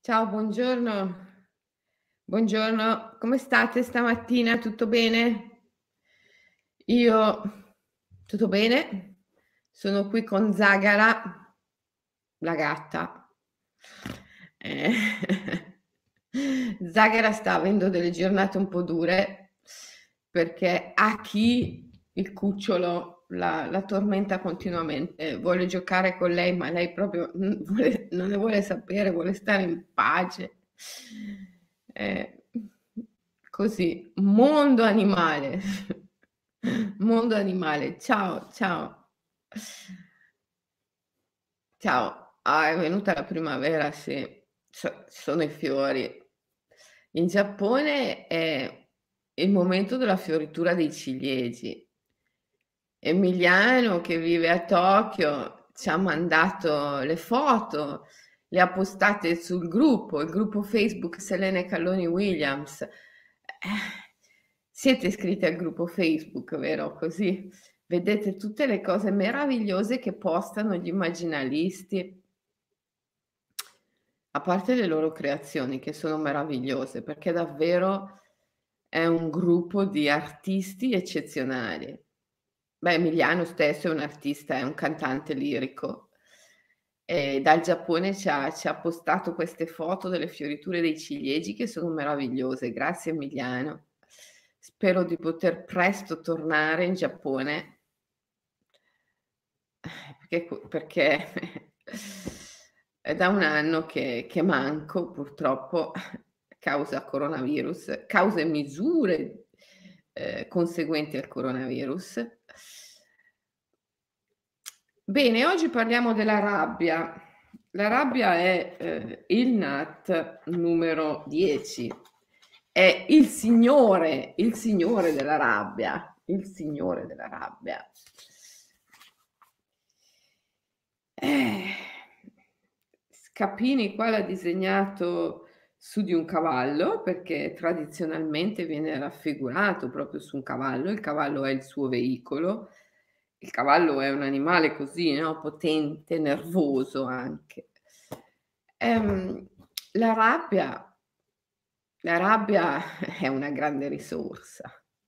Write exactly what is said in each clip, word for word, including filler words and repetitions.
Ciao, buongiorno. Buongiorno, come state stamattina? Tutto bene? Io tutto bene, sono qui con Zagara, la gatta. Eh, Zagara sta avendo delle giornate un po' dure perché Aki, il cucciolo, la, la tormenta continuamente. Vuole giocare con lei, ma lei proprio mm, vuole- non ne vuole sapere, vuole stare in pace. Eh, così, mondo animale. Mondo animale. Ciao, ciao. Ciao. Ah, è venuta la primavera, sì. So- sono i fiori. In Giappone è il momento della fioritura dei ciliegi. Emiliano, che vive a Tokyo, ci ha mandato le foto, le ha postate sul gruppo, il gruppo Facebook Selene Calloni Williams. Eh, siete iscritti al gruppo Facebook, vero? Così vedete tutte le cose meravigliose che postano gli immaginalisti, a parte le loro creazioni che sono meravigliose, perché davvero è un gruppo di artisti eccezionali. Beh, Emiliano stesso è un artista, è un cantante lirico e dal Giappone ci ha ci ha postato queste foto delle fioriture dei ciliegi che sono meravigliose. Grazie Emiliano. Spero di poter presto tornare in Giappone. Eh, perché co perché è da un anno che che manco purtroppo causa coronavirus, causa e misure, ehm, conseguenti al coronavirus. Bene, oggi parliamo della rabbia. La rabbia è, ehm, il Nat numero dieci. È il signore, il signore della rabbia, il signore della rabbia. Eh, Scapini qua l'ha disegnato su di un cavallo, perché tradizionalmente viene raffigurato proprio su un cavallo, il cavallo è il suo veicolo. Il cavallo è un animale così, no, potente, nervoso anche. Ehm, la rabbia la rabbia è una grande risorsa,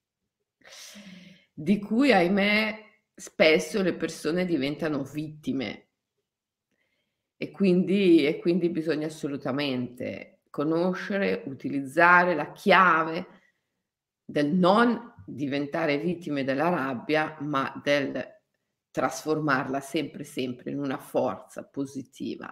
di cui ahimè spesso le persone diventano vittime. E quindi e quindi bisogna assolutamente conoscere, utilizzare la chiave del non diventare vittime della rabbia, ma del trasformarla sempre, sempre in una forza positiva.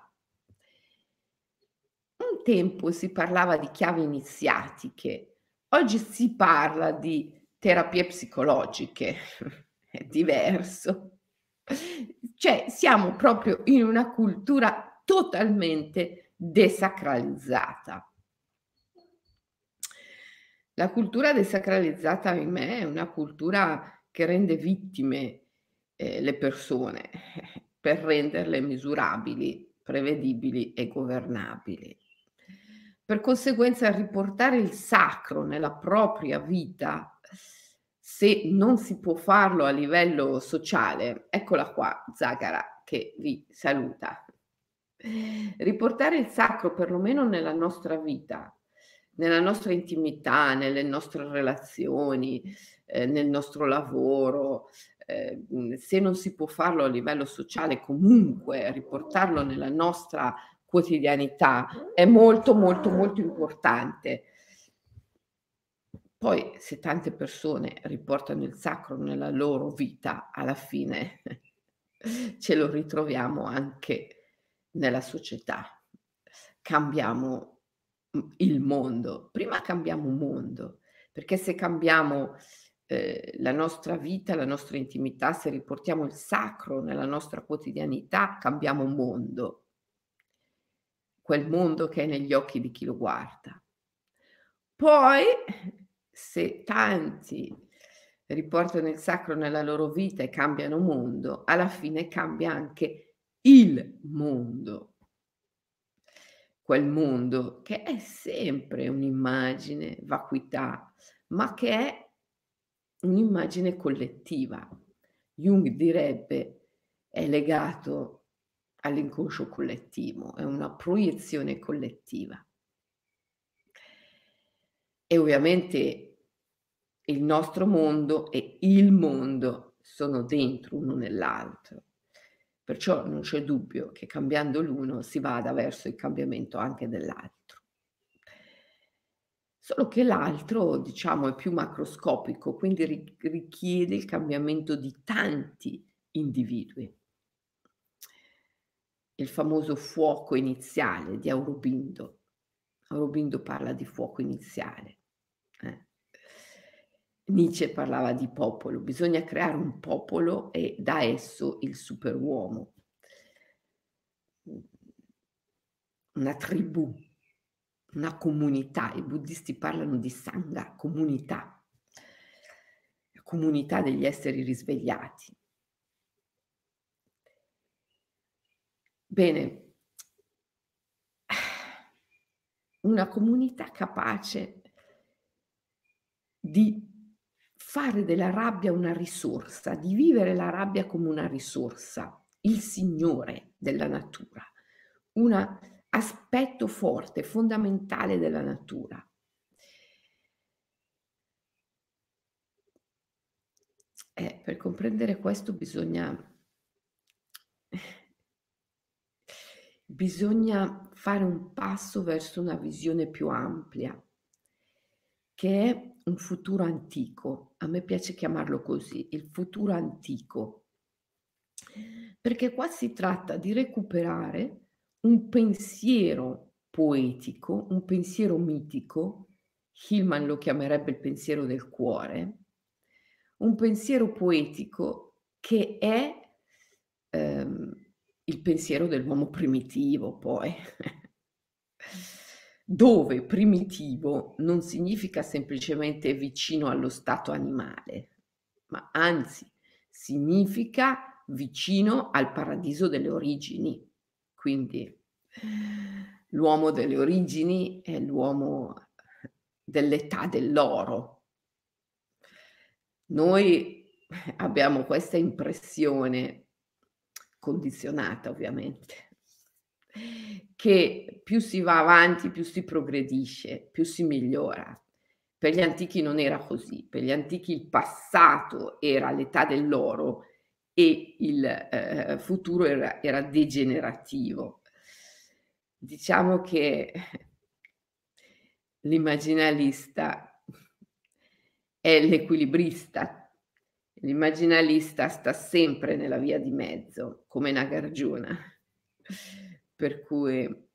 Un tempo si parlava di chiavi iniziatiche, oggi si parla di terapie psicologiche, è diverso. Cioè siamo proprio in una cultura totalmente desacralizzata. La cultura desacralizzata, ahimè, è una cultura che rende vittime, ehm, le persone, per renderle misurabili, prevedibili e governabili. Per conseguenza riportare il sacro nella propria vita, se non si può farlo a livello sociale, eccola qua Zagara che vi saluta. Riportare il sacro perlomeno nella nostra vita, nella nostra intimità, nelle nostre relazioni, ehm, nel nostro lavoro, ehm, mhmm, se non si può farlo a livello sociale, comunque riportarlo nella nostra quotidianità è molto, molto, molto importante. Poi se tante persone riportano il sacro nella loro vita, alla fine ce lo ritroviamo anche nella società. Cambiamo, mhmm, il mondo. Prima cambiamo mondo, perché se cambiamo, ehm, la nostra vita, la nostra intimità, se riportiamo il sacro nella nostra quotidianità, cambiamo mondo, quel mondo che è negli occhi di chi lo guarda. Poi, se tanti riportano il sacro nella loro vita e cambiano mondo, alla fine cambia anche il mondo. Quel mondo che è sempre un'immagine, vacuità, ma che è un'immagine collettiva. Jung direbbe: "È legato all'inconscio collettivo, è una proiezione collettiva. E ovviamente il nostro mondo e il mondo sono dentro uno nell'altro. Perciò non c'è dubbio che cambiando l'uno si vada verso il cambiamento anche dell'altro. Solo che l'altro, diciamo, è più macroscopico, quindi ri richiede il cambiamento di tanti individui. Il famoso fuoco iniziale di Aurobindo. Aurobindo parla di fuoco iniziale, eh. Nietzsche parlava di popolo, bisogna creare un popolo e da esso il superuomo. Mh. Una tribù, una comunità. I buddisti parlano di sangha, comunità. La comunità degli esseri risvegliati. Bene. Una comunità capace di fare della rabbia una risorsa, di vivere la rabbia come una risorsa, il signore della natura, un aspetto forte, fondamentale della natura. Eh, per comprendere questo bisogna bisogna fare un passo verso una visione più ampia, che è un futuro antico. A me piace chiamarlo così, il futuro antico. Perché qua si tratta di recuperare un pensiero poetico, un pensiero mitico, Hillman lo chiamerebbe il pensiero del cuore, un pensiero poetico che è, ehm, il pensiero dell'uomo primitivo poi. Dove primitivo non significa semplicemente vicino allo stato animale, ma anzi significa vicino al paradiso delle origini. Quindi l'uomo delle origini è l'uomo dell'età dell'oro. Noi abbiamo questa impressione, condizionata ovviamente, che più si va avanti, più si progredisce, più si migliora. Per gli antichi non era così, per gli antichi il passato era l'età dell'oro e il, ehm, futuro era era degenerativo. Diciamo che l'immaginialista è l'equilibrista. L'immaginalista sta sempre nella via di mezzo, come Nagarjuna. Per cui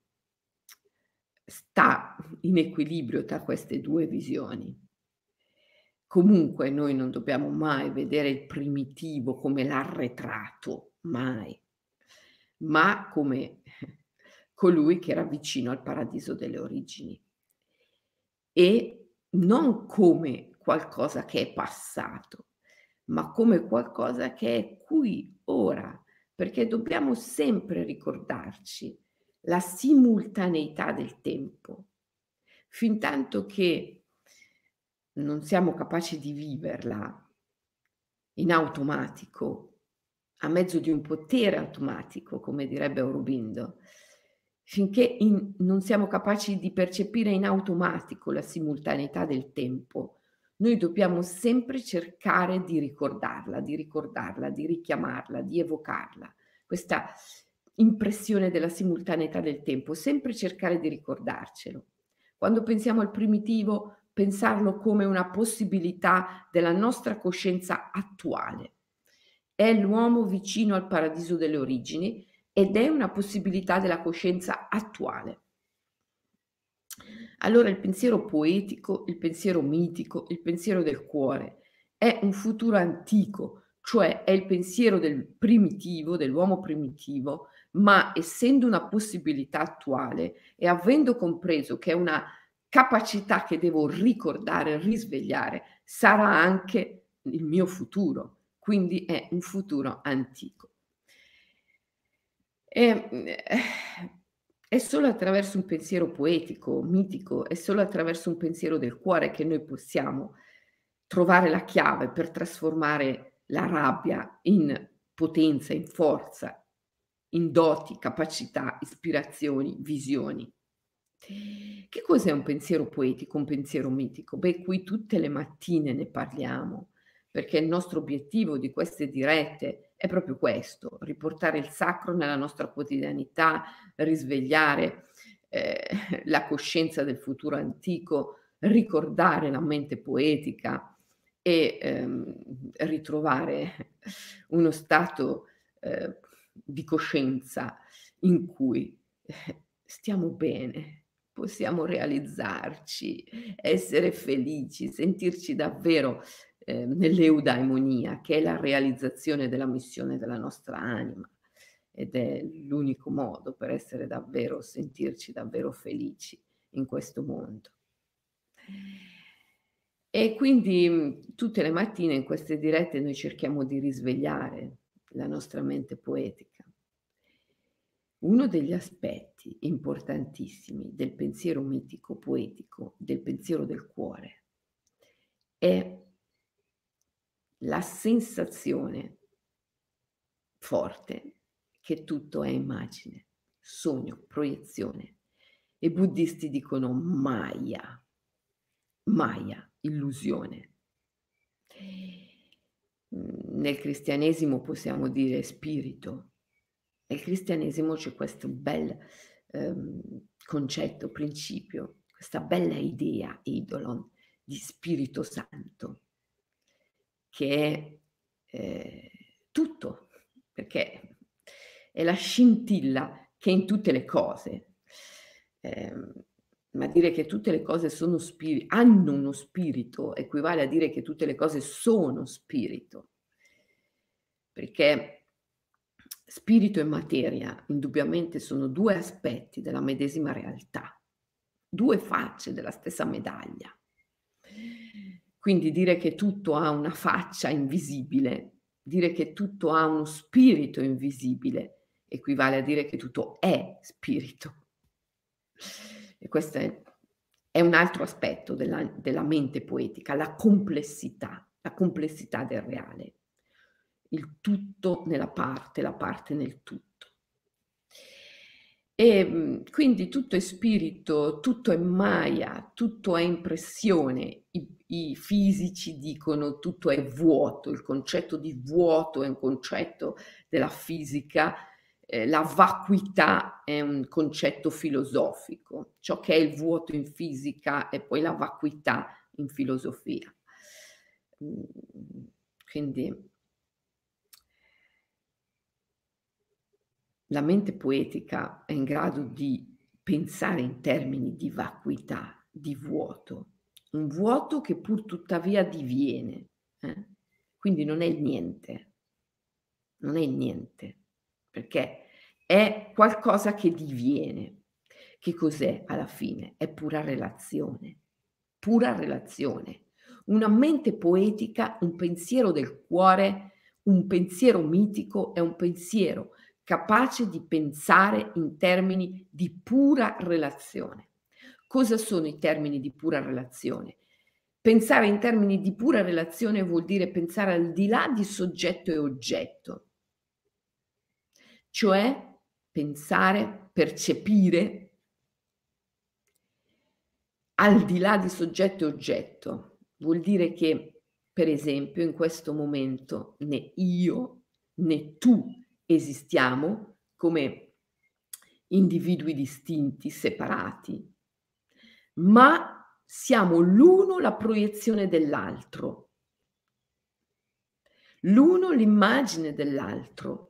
sta in equilibrio tra queste due visioni. Comunque noi non dobbiamo mai vedere il primitivo come l'arretrato, mai, ma come colui che era vicino al paradiso delle origini. E non come qualcosa che è passato, ma come qualcosa che è qui, ora, perché dobbiamo sempre ricordarci la simultaneità del tempo. Fintanto che non siamo capaci di viverla in automatico, a mezzo di un potere automatico, come direbbe Aurobindo, finché in non siamo capaci di percepire in automatico la simultaneità del tempo, noi dobbiamo sempre cercare di ricordarla, di ricordarla, di richiamarla, di evocarla. Questa impressione della simultaneità del tempo, sempre cercare di ricordarcelo. Quando pensiamo al primitivo, pensarlo come una possibilità della nostra coscienza attuale. È l'uomo vicino al paradiso delle origini ed è una possibilità della coscienza attuale. Allora il pensiero poetico, il pensiero mitico, il pensiero del cuore è un futuro antico, cioè è il pensiero del primitivo, dell'uomo primitivo, ma essendo una possibilità attuale e avendo compreso che è una capacità che devo ricordare, risvegliare, sarà anche il mio futuro, quindi è un futuro antico. E, mhmm, è solo attraverso un pensiero poetico, mitico, è solo attraverso un pensiero del cuore che noi possiamo trovare la chiave per trasformare la rabbia in potenza, in forza. in doti, capacità, ispirazioni, visioni. Che cos'è un pensiero poetico, un pensiero mitico? Beh, qui tutte le mattine ne parliamo, perché il nostro obiettivo di queste dirette è proprio questo: riportare il sacro nella nostra quotidianità, risvegliare, ehm, la coscienza del futuro antico, ricordare la mente poetica e, ehm, ritrovare uno stato, ehm, di coscienza in cui, eh, stiamo bene, possiamo realizzarci, essere felici, sentirci davvero, ehm, nell'eudaimonia, che è la realizzazione della missione della nostra anima, ed è l'unico modo per essere davvero sentirci davvero felici in questo mondo. E quindi, mhmm, tutte le mattine in queste dirette noi cerchiamo di risvegliare la nostra mente poetica. Uno degli aspetti importantissimi del pensiero mitico poetico, del pensiero del cuore, è la sensazione forte che tutto è immagine, sogno, proiezione. I buddisti dicono Maya, Maya, illusione. Mhmm, nel cristianesimo possiamo dire spirito. Nel cristianesimo c'è questo bel, ehm, concetto, principio, questa bella idea, eidolon, di Spirito Santo, che è, ehm, tutto, perché è la scintilla che è in tutte le cose. Ehm, ma dire che tutte le cose sono spiri hanno uno spirito, equivale a dire che tutte le cose sono spirito, perché spirito e materia indubbiamente sono due aspetti della medesima realtà, due facce della stessa medaglia. Quindi dire che tutto ha una faccia invisibile, dire che tutto ha uno spirito invisibile, equivale a dire che tutto è spirito. E questo è è un altro aspetto della della mente poetica, la complessità, la complessità del reale. Il tutto nella parte, la parte nel tutto. Ehm, quindi tutto è spirito, tutto è Maya, tutto è impressione. I i fisici dicono tutto è vuoto, il concetto di vuoto è un concetto della fisica, ehm, la vacuità è un concetto filosofico. Ciò che è il vuoto in fisica e poi la vacuità in filosofia. Mhmm, quindi la mente poetica è in grado di pensare in termini di vacuità, di vuoto, un vuoto che pur tuttavia diviene, eh. Quindi non è il niente, non è il niente, perché è qualcosa che diviene. Che cos'è alla fine? È pura relazione, pura relazione. Una mente poetica, un pensiero del cuore, un pensiero mitico è un pensiero capace di pensare in termini di pura relazione. Cosa sono i termini di pura relazione? Pensare in termini di pura relazione vuol dire pensare al di là di soggetto e oggetto, cioè pensare, percepire al di là di soggetto e oggetto. Vuol dire che, per esempio, in questo momento né io né tu esistiamo come individui distinti, separati, ma siamo l'uno la proiezione dell'altro, l'uno l'immagine dell'altro.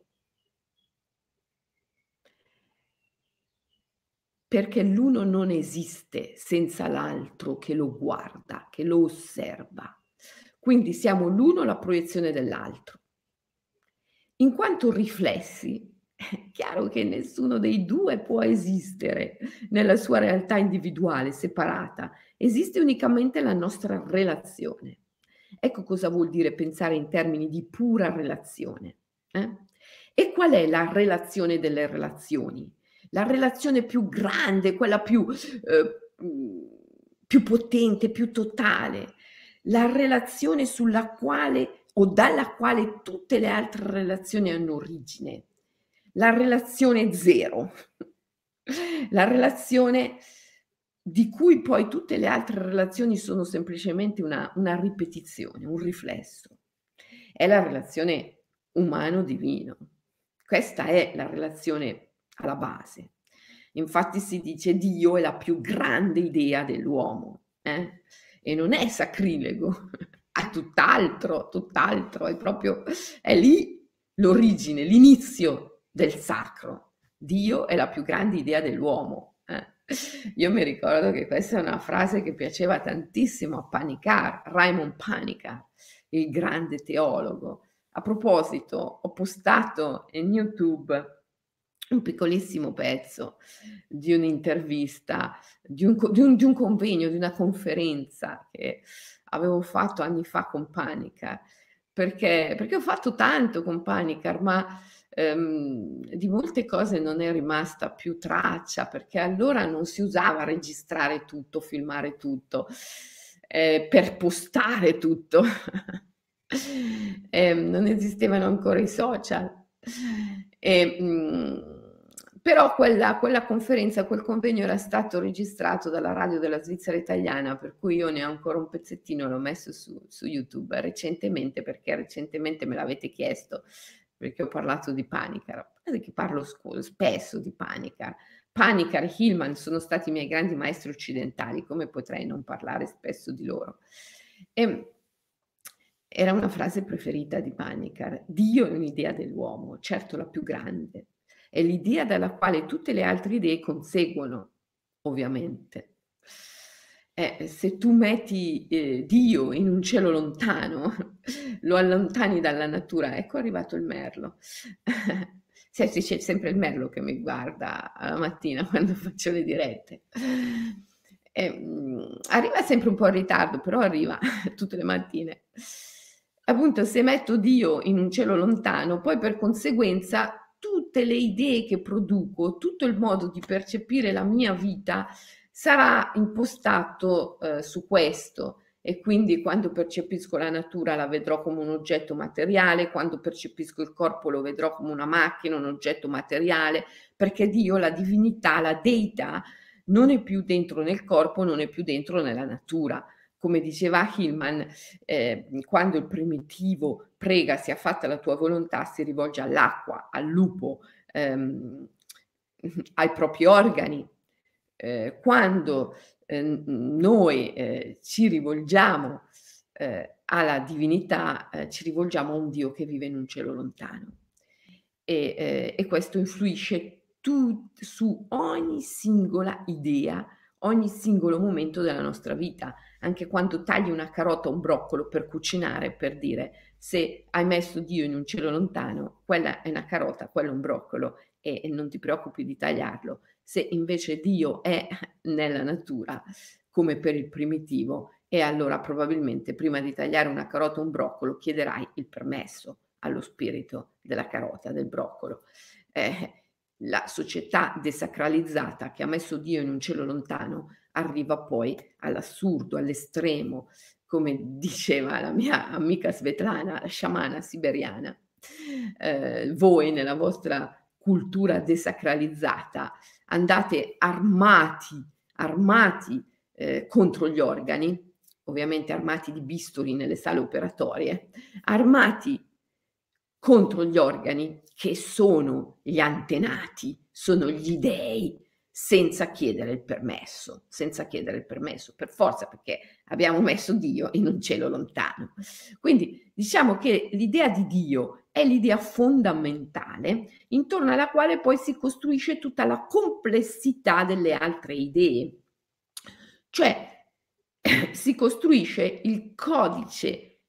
Perché l'uno non esiste senza l'altro che lo guarda, che lo osserva. Quindi siamo l'uno la proiezione dell'altro. In quanto riflessi, è chiaro che nessuno dei due può esistere nella sua realtà individuale, separata. Esiste unicamente la nostra relazione. Ecco cosa vuol dire pensare in termini di pura relazione, eh. E qual è la relazione delle relazioni? La relazione più grande, quella più, uhm, mhmm, più potente, più totale, la relazione sulla quale o dalla quale tutte le altre relazioni hanno origine. la relazione zero, la relazione di cui poi tutte le altre relazioni sono semplicemente una una ripetizione, un riflesso. È la relazione umano-divino. Questa è la relazione alla base. Infatti si dice: "Dio è la più grande idea dell'uomo", eh, e non è sacrilego, è tutt'altro, tutt'altro, è proprio è lì l'origine, l'inizio del sacro. Dio è la più grande idea dell'uomo, eh. Io mi ricordo che questa è una frase che piaceva tantissimo a Panikkar, Raimund Panikkar, il grande teologo. A proposito, ho postato in YouTube un piccolissimo pezzo di un'intervista, di un co di un di un convegno, di una conferenza che avevo fatto anni fa con Panikkar, perché perché ho fatto tanto con Panikkar, ma, ehm, di molte cose non è rimasta più traccia, perché allora non si usava registrare tutto, filmare tutto, ehm, per postare tutto. Ehm, non esistevano ancora i social. E, mhmm, però quella quella conferenza, quel convegno era stato registrato dalla radio della Svizzera italiana, per cui io ne ho ancora un pezzettino e l'ho messo su su YouTube recentemente, perché recentemente me l'avete chiesto, perché ho parlato di Panikkar. Guardate che parlo scu spesso di Panikkar. Panikkar e Hillman sono stati i miei grandi maestri occidentali, come potrei non parlare spesso di loro? Ehm Era una frase preferita di Panikkar: "Dio è un'idea dell'uomo, certo la più grande. È l'idea dalla quale tutte le altre idee conseguono, ovviamente". Eh, se tu metti, ehm, Dio in un cielo lontano, lo allontani dalla natura, ecco arrivato il merlo. Senti, c'è sempre il merlo che mi guarda alla mattina quando faccio le dirette. Ehm, arriva sempre un po' in ritardo, però arriva tutte le mattine. Appunto, se metto Dio in un cielo lontano, poi per conseguenza tutte le idee che produco, tutto il modo di percepire la mia vita sarà impostato, ehm, su questo, e quindi quando percepisco la natura la vedrò come un oggetto materiale, quando percepisco il corpo lo vedrò come una macchina, un oggetto materiale, perché Dio, la divinità, la deità non è più dentro nel corpo, non è più dentro nella natura. Come diceva Hillman, ehm, quando il primitivo prega: "Sia fatta la tua volontà", si rivolge all'acqua, al lupo, ehm, ai propri organi. Ehm, quando, ehm, noi, ehm, ci rivolgiamo, ehm, alla divinità, ehm, ci rivolgiamo a un Dio che vive in un cielo lontano. E ehm, e questo influisce tut su ogni singola idea, ogni singolo momento della nostra vita. Anche quando tagli una carota o un broccolo per cucinare, per dire, se hai messo Dio in un cielo lontano, quella è una carota, quello è un broccolo e e non ti preoccupi di tagliarlo. Se invece Dio è nella natura, come per il primitivo, e allora probabilmente prima di tagliare una carota o un broccolo chiederai il permesso allo spirito della carota, del broccolo. Eh, la società desacralizzata che ha messo Dio in un cielo lontano arriva poi all'assurdo, all'estremo, come diceva la mia amica Svetlana, la sciamana siberiana. Ehm, voi nella vostra cultura desacralizzata andate armati, armati, ehm, contro gli organi, ovviamente armati di bisturi nelle sale operatorie, armati contro gli organi che sono gli antenati, sono gli dei, senza chiedere il permesso, senza chiedere il permesso, per forza, perché abbiamo messo Dio in un cielo lontano. Quindi diciamo che l'idea di Dio è l'idea fondamentale intorno alla quale poi si costruisce tutta la complessità delle altre idee. Cioè si costruisce il codice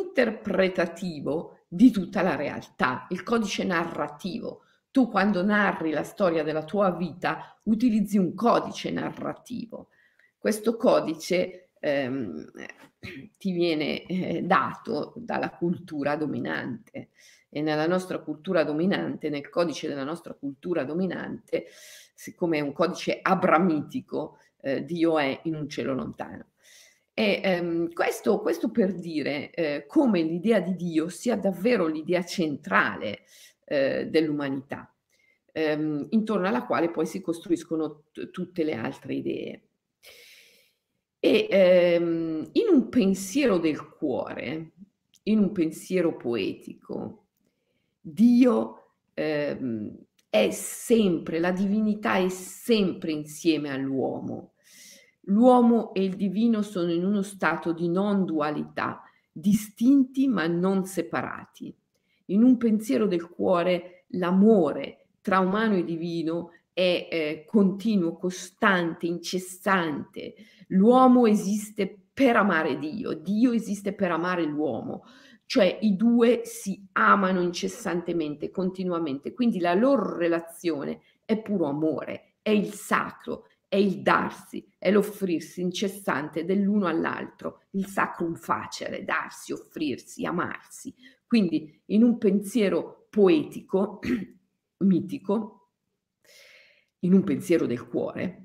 interpretativo di tutta la realtà, il codice narrativo. Tu quando narri la storia della tua vita utilizzi un codice narrativo. Questo codice, ehm, ti viene, ehm, dato dalla cultura dominante, e nella nostra cultura dominante, nel codice della nostra cultura dominante, siccome è un codice abramitico, ehm, Dio è in un cielo lontano. E, ehm, questo questo per dire, ehm, come l'idea di Dio sia davvero l'idea centrale, ehm, dell'umanità. ehm, intorno alla quale poi si costruiscono t tutte le altre idee. E, ehm, in un pensiero del cuore, in un pensiero poetico, Dio, ehm, è sempre la divinità è sempre insieme all'uomo. L'uomo e il divino sono in uno stato di non dualità, distinti ma non separati. In un pensiero del cuore l'amore tra umano e divino è, ehm, continuo, costante, incessante. L'uomo esiste per amare Dio, Dio esiste per amare l'uomo, cioè i due si amano incessantemente, continuamente, quindi la loro relazione è puro amore, è il sacro, è il darsi, è l'offrirsi incessante dell'uno all'altro, il sacrum facere, darsi, offrirsi, amarsi. Quindi in un pensiero poetico, mitico, in un pensiero del cuore,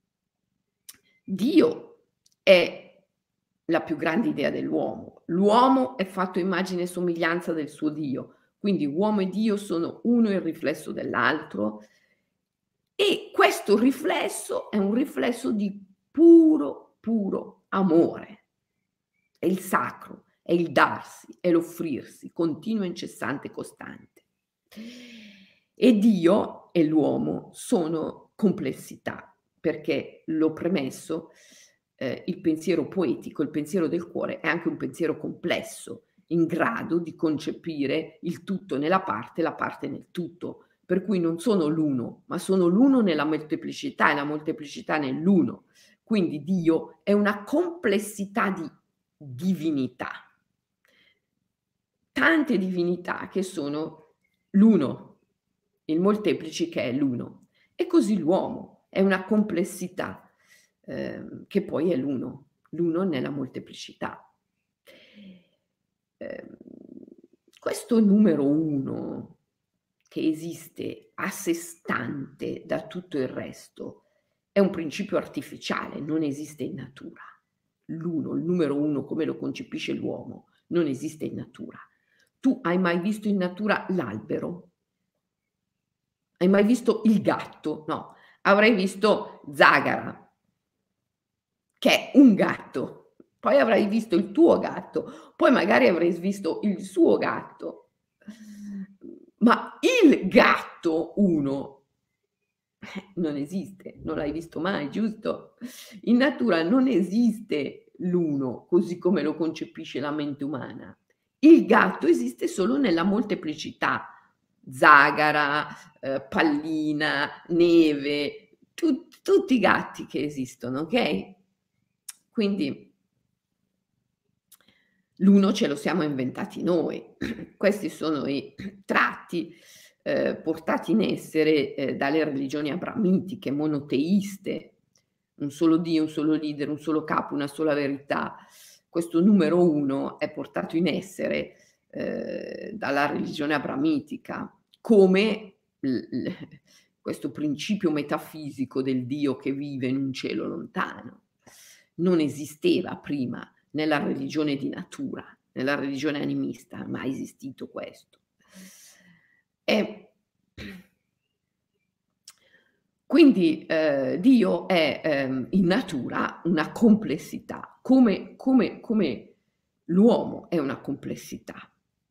Dio è la più grande idea dell'uomo. L'uomo è fatto immagine e somiglianza del suo Dio, quindi uomo e Dio sono uno il riflesso dell'altro e questo riflesso è un riflesso di puro, puro amore. È il sacro, è il darsi, è l'offrirsi, continuo, incessante, costante. E Dio e l'uomo sono complessità, perché l'ho premesso, ehm, il pensiero poetico, il pensiero del cuore è anche un pensiero complesso, in grado di concepire il tutto nella parte, la parte nel tutto, per cui non sono l'uno, ma sono l'uno nella molteplicità e la molteplicità nell'uno. Quindi Dio è una complessità di divinità. Tante divinità che sono l'uno, il molteplici che è l'uno. E così l'uomo è una complessità, ehm, che poi è l'uno, l'uno nella molteplicità. Ehm, questo numero uno che esiste a sé stante da tutto il resto è un principio artificiale, non esiste in natura. L'uno, il numero uno come lo concepisce l'uomo, non esiste in natura. Tu hai mai visto in natura l'albero? Hai mai visto il gatto? No, avrai visto Zagara, che è un gatto, poi avrai visto il tuo gatto, poi magari avrai visto il suo gatto. Ma il gatto uno eh, non esiste, non l'hai visto mai, giusto? In natura non esiste l'uno così come lo concepisce la mente umana. Il gatto esiste solo nella molteplicità. Zagara, ehm, pallina, neve, tut tutti i gatti che esistono, okay? Quindi l'uno ce lo siamo inventati noi. Questi sono i tratti, ehm, portati in essere, ehm, dalle religioni abramitiche, monoteiste, un solo Dio, un solo leader, un solo capo, una sola verità. Questo numero uno è portato in essere, ehm, dalla religione abramitica, come l l questo principio metafisico del Dio che vive in un cielo lontano. Non esisteva prima nella religione di natura, nella religione animista, mai esistito questo. E quindi, ehm, Dio è, ehm, in natura una complessità, come come come l'uomo è una complessità.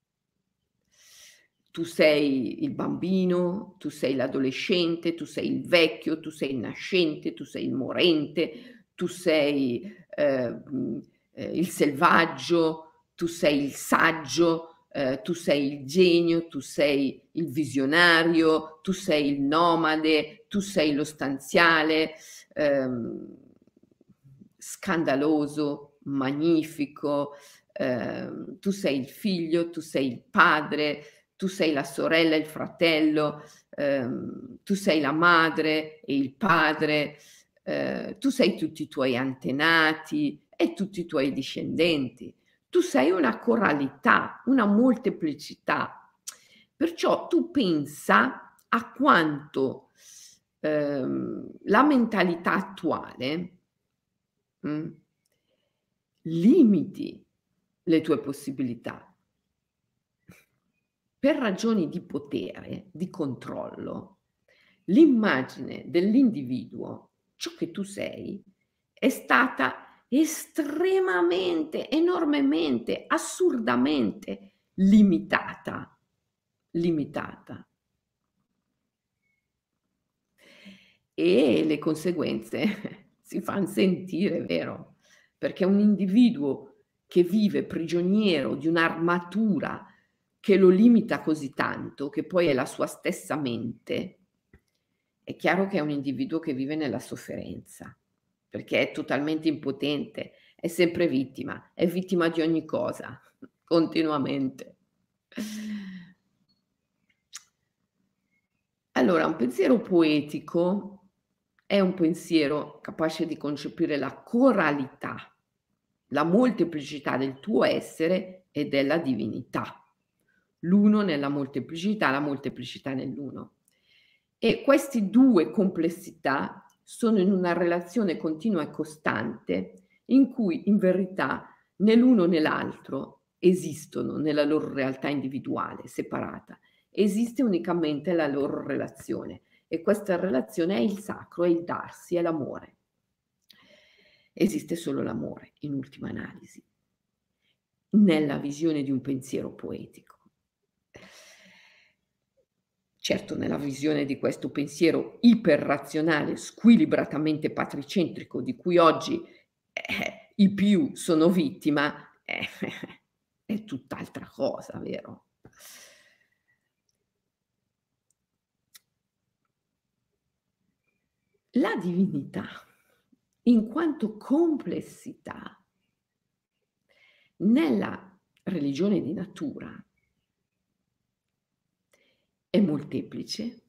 Tu sei il bambino, tu sei l'adolescente, tu sei il vecchio, tu sei il nascente, tu sei il morente, tu sei, ehm, mhmm, ehm, il selvaggio, tu sei il saggio, ehm, tu sei il genio, tu sei il visionario, tu sei il nomade, tu sei lo stanziale, ehm, scandaloso, magnifico, ehm, tu sei il figlio, tu sei il padre, tu sei la sorella, il fratello, ehm, tu sei la madre e il padre, ehm, tu sei tutti i tuoi antenati e tutti i tuoi discendenti. Tu sei una coralità, una molteplicità. Perciò tu pensa a quanto, ehm, la mentalità attuale, mh, limiti le tue possibilità. Per ragioni di potere, di controllo, l'immagine dell'individuo, ciò che tu sei, è stata estremamente, enormemente, assurdamente limitata, limitata. E le conseguenze si fan sentire, vero? Perché un individuo che vive prigioniero di un'armatura che lo limita così tanto, che poi è la sua stessa mente, è chiaro che è un individuo che vive nella sofferenza, perché è totalmente impotente, è sempre vittima, è vittima di ogni cosa, continuamente. Allora, un pensiero poetico è un pensiero capace di concepire la coralità, la molteplicità del tuo essere e della divinità. L'uno nella molteplicità, la molteplicità nell'uno. E questi due complessità sono in una relazione continua e costante in cui in verità né l'uno né l'altro esistono nella loro realtà individuale, separata. Esiste unicamente la loro relazione e questa relazione è il sacro, è il darsi, è l'amore. Esiste solo l'amore, in ultima analisi, nella visione di un pensiero poetico. Certo, nella visione di questo pensiero iperrazionale, squilibratamente patricentrico, di cui oggi eh, i più sono vittima, eh, è tutt'altra cosa, vero? La divinità, in quanto complessità, nella religione di natura è molteplice,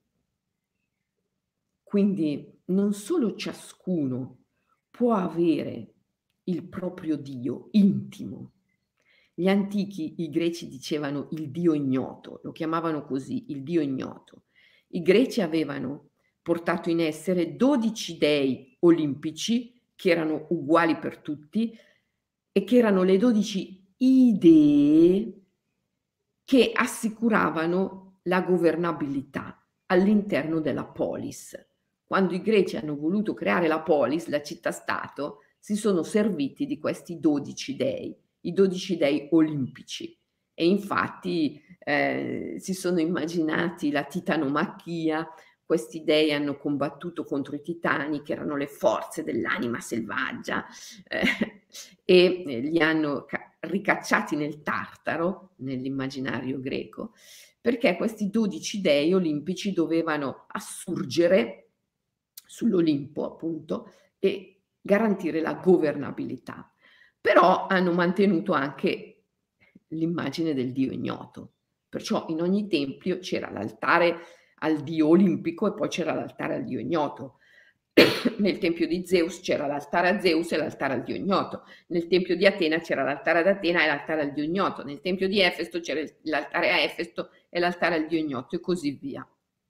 quindi non solo ciascuno può avere il proprio Dio intimo. Gli antichi, i greci dicevano il Dio ignoto, lo chiamavano così, il Dio ignoto. I greci avevano portato in essere dodici dei olimpici che erano uguali per tutti e che erano le dodici idee che assicuravano la governabilità all'interno della polis. Quando i greci hanno voluto creare la polis, la città-stato, si sono serviti di questi dodici dei, i dodici dei olimpici. E infatti eh, si sono immaginati la titanomachia, questi dei hanno combattuto contro i titani, che erano le forze dell'anima selvaggia, eh, e li hanno ca- ricacciati nel Tartaro, nell'immaginario greco, perché questi dodici dei olimpici dovevano assurgere sull'Olimpo, appunto, e garantire la governabilità. Però hanno mantenuto anche l'immagine del dio ignoto. Perciò in ogni tempio c'era l'altare al dio olimpico e poi c'era l'altare al dio ignoto. Nel tempio di Zeus c'era l'altare a Zeus e l'altare al dio ignoto. Nel tempio di Atena c'era l'altare ad Atena e l'altare al dio ignoto. Nel tempio di Efesto c'era l'altare a Efesto e l'altare al dio ignoto e così via.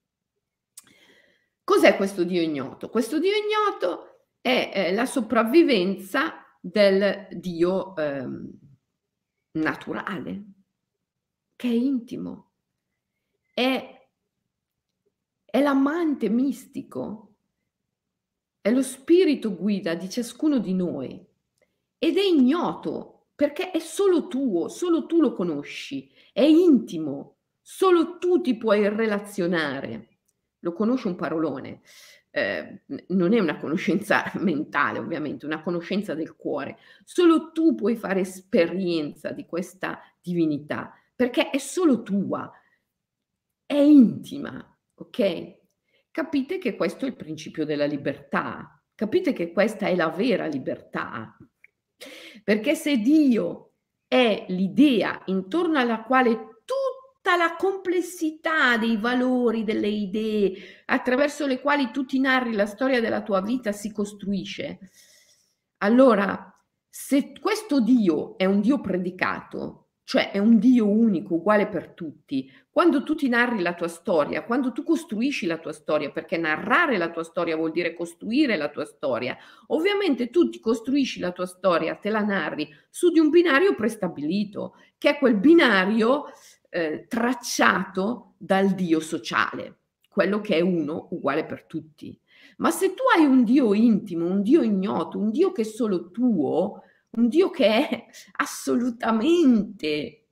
Cos'è questo dio ignoto? Questo dio ignoto è eh, la sopravvivenza del dio eh, naturale, che è intimo, è, è l'amante mistico, è lo spirito guida di ciascuno di noi ed è ignoto perché è solo tuo, solo tu lo conosci, è intimo, solo tu ti puoi relazionare. Lo conosci un parolone, eh, non è una conoscenza mentale ovviamente, una conoscenza del cuore. Solo tu puoi fare esperienza di questa divinità perché è solo tua, è intima, ok? Capite che questo è il principio della libertà, capite che questa è la vera libertà, perché se Dio è l'idea intorno alla quale tutta la complessità dei valori, delle idee, attraverso le quali tu ti narri la storia della tua vita si costruisce, allora se questo Dio è un Dio predicato, cioè è un Dio unico, uguale per tutti, quando tu ti narri la tua storia, quando tu costruisci la tua storia, perché narrare la tua storia vuol dire costruire la tua storia, ovviamente tu ti costruisci la tua storia, te la narri su di un binario prestabilito, che è quel binario eh, tracciato dal Dio sociale. quello che è uno, uguale per tutti. Ma se tu hai un Dio intimo, un Dio ignoto, un Dio che è solo tuo, un Dio che è assolutamente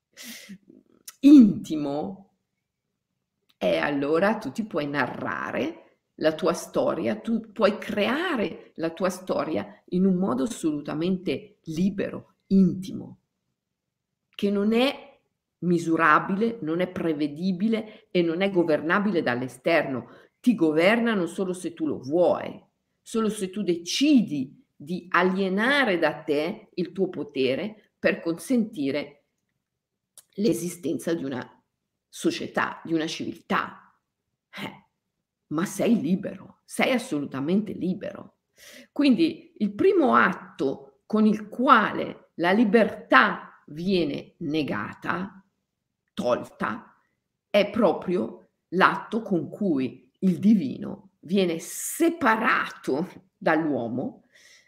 intimo, e allora tu ti puoi narrare la tua storia, tu puoi creare la tua storia in un modo assolutamente libero, intimo, che non è misurabile, non è prevedibile e non è governabile dall'esterno. Ti governano solo se tu lo vuoi, solo se tu decidi di alienare da te il tuo potere per consentire l'esistenza di una società, di una civiltà. Eh, ma sei libero, sei assolutamente libero. Quindi il primo atto con il quale la libertà viene negata, tolta, è proprio l'atto con cui il divino viene separato dall'uomo,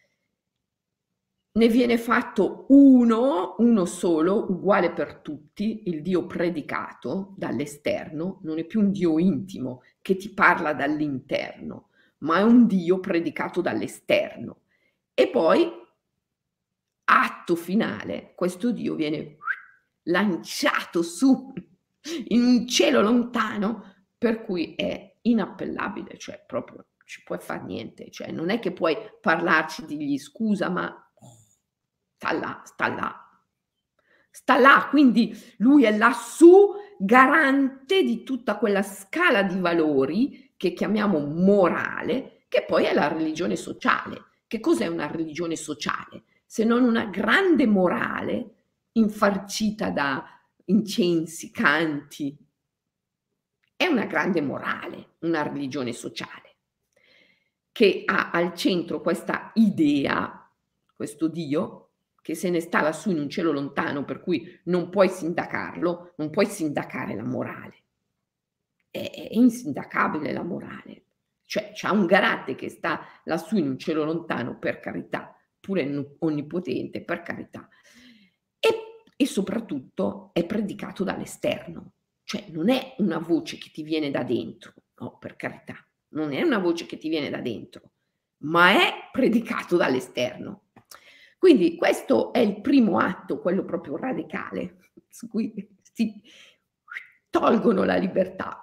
ne viene fatto uno, uno solo, uguale per tutti, il Dio predicato dall'esterno, non è più un Dio intimo che ti parla dall'interno, ma è un Dio predicato dall'esterno. E poi, atto finale, questo Dio viene lanciato su in un cielo lontano, per cui è inappellabile, cioè proprio ci puoi far niente, cioè non è che puoi parlarci, digli scusa, ma sta là, sta là, sta là, quindi lui è lassù, garante di tutta quella scala di valori che chiamiamo morale, che poi è la religione sociale. Che cos'è una religione sociale? Se non una grande morale infarcita da incensi, canti. È una grande morale, una religione sociale, che ha al centro questa idea, questo Dio, che se ne sta lassù in un cielo lontano, per cui non puoi sindacarlo, non puoi sindacare la morale. È, è insindacabile la morale. Cioè c'è un garante che sta lassù in un cielo lontano, per carità, pure onnipotente, per carità. E, e soprattutto è predicato dall'esterno. Cioè non è una voce che ti viene da dentro, no, per carità, non è una voce che ti viene da dentro, ma è predicato dall'esterno. Quindi questo è il primo atto, quello proprio radicale, su cui si tolgono la libertà.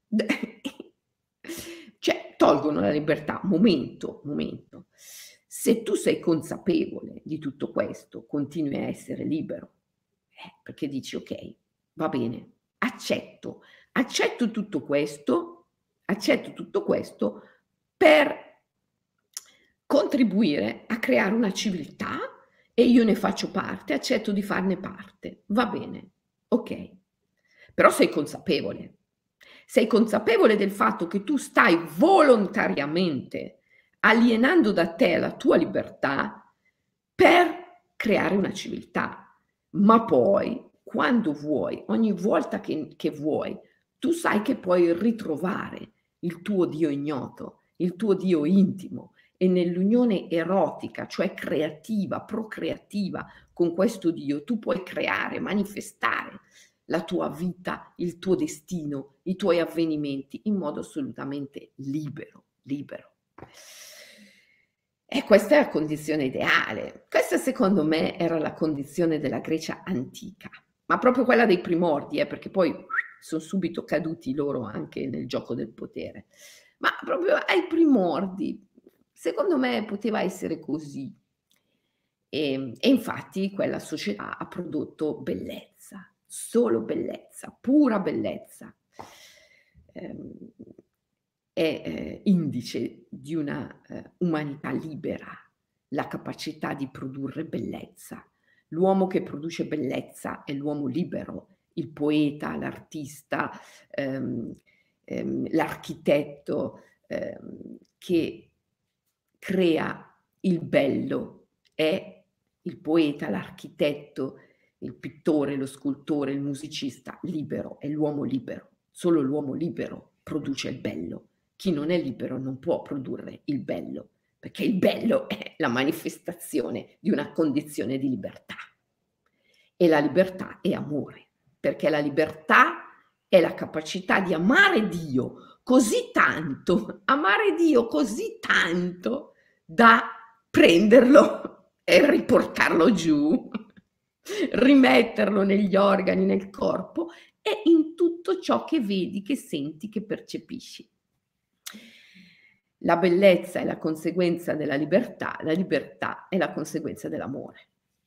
Cioè tolgono la libertà, momento, momento. Se tu sei consapevole di tutto questo, continui a essere libero, eh, perché dici ok, va bene, accetto, accetto tutto questo, accetto tutto questo per contribuire a creare una civiltà e io ne faccio parte, accetto di farne parte, va bene, ok, però sei consapevole, sei consapevole del fatto che tu stai volontariamente alienando da te la tua libertà per creare una civiltà, ma poi quando vuoi, ogni volta che, che vuoi, tu sai che puoi ritrovare il tuo Dio ignoto, il tuo Dio intimo, e nell'unione erotica, cioè creativa, procreativa con questo Dio, tu puoi creare, manifestare la tua vita, il tuo destino, i tuoi avvenimenti in modo assolutamente libero, libero. E questa è la condizione ideale. Questa secondo me era la condizione della Grecia antica, ma proprio quella dei primordi, eh, perché poi sono subito caduti loro anche nel gioco del potere. Ma proprio ai primordi, secondo me poteva essere così. E, e infatti quella società ha prodotto bellezza, solo bellezza, pura bellezza. Ehm, è eh, indice di una eh, umanità libera, la capacità di produrre bellezza. L'uomo che produce bellezza è l'uomo libero, il poeta, l'artista, ehm, ehm, l'architetto ehm, che crea il bello, è il poeta, l'architetto, il pittore, lo scultore, il musicista libero, è l'uomo libero. Solo l'uomo libero produce il bello. Chi non è libero non può produrre il bello, perché il bello è la manifestazione di una condizione di libertà. E la libertà è amore, perché la libertà è la capacità di amare Dio così tanto, amare Dio così tanto da prenderlo e riportarlo giù, rimetterlo negli organi, nel corpo e in tutto ciò che vedi, che senti, che percepisci. La bellezza è la conseguenza della libertà, la libertà è la conseguenza dell'amore.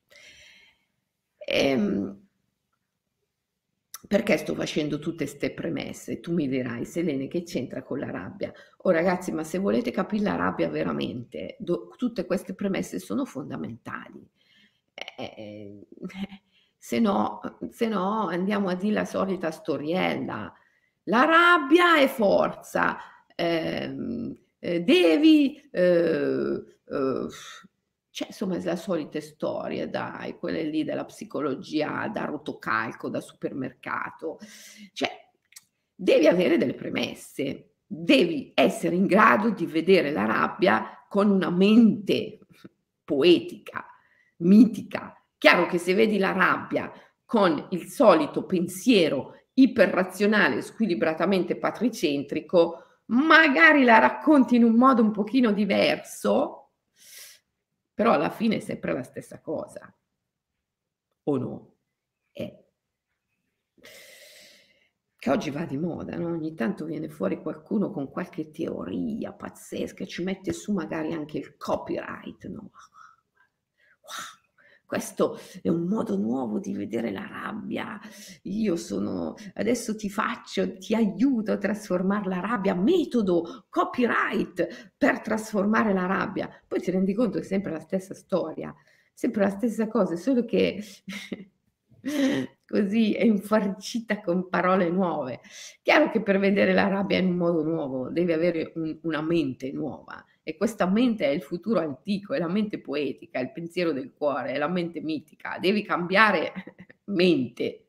Ehm, perché sto facendo tutte ste premesse? Tu mi dirai: "Selene, che c'entra con la rabbia?" Oh ragazzi, ma se volete capir la rabbia veramente, do tutte queste premesse sono fondamentali. Eh, eh, se no se no andiamo a dì la solita storiella. La rabbia è forza, ehm, ehm, devi, uhm, uhm, cioè insomma la solite storie dai, quelle lì della psicologia da rotocalco, da supermercato. Cioè, devi avere delle premesse, devi essere in grado di vedere la rabbia con una mente poetica, mitica. Chiaro che se vedi la rabbia con il solito pensiero iperrazionale, squilibratamente patricentrico, magari la racconti in un modo un pochino diverso, però alla fine è sempre la stessa cosa. O no? Eh. Che oggi va di moda, no, ogni tanto viene fuori qualcuno con qualche teoria pazzesca, ci mette su magari anche il copyright, no, wow, questo è un modo nuovo di vedere la rabbia. Io sono adesso ti faccio ti aiuto a trasformar la rabbia, metodo copyright per trasformare la rabbia. Poi ti rendi conto che è sempre la stessa storia, sempre la stessa cosa, solo che così è infarcita con parole nuove. Chiaro che per vedere la rabbia in un modo nuovo devi avere un una mente nuova e questa mente è il futuro antico, è la mente poetica, è il pensiero del cuore, è la mente mitica. Devi cambiare mente.